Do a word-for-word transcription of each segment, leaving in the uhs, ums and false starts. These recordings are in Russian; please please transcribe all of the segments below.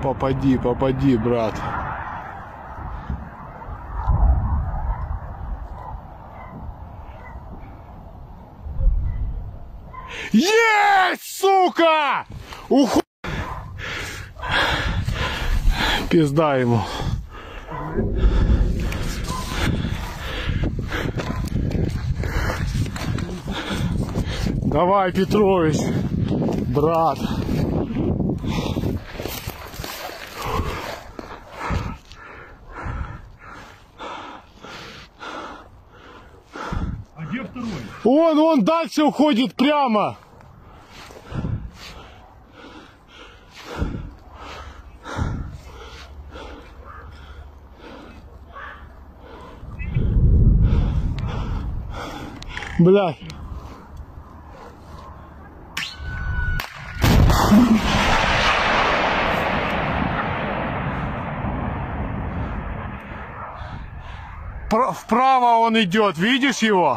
Попади, попади, брат. Есть, сука! Уху... Пизда ему. Давай, Петрович, брат. А где второй? Он, он дальше уходит прямо. Блядь. Вправо он идет, видишь его?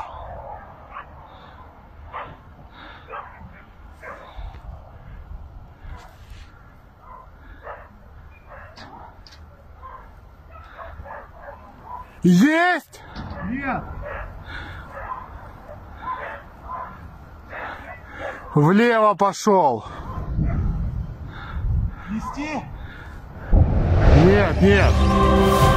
Есть? Нет. Влево пошел. Нести? Нет, нет.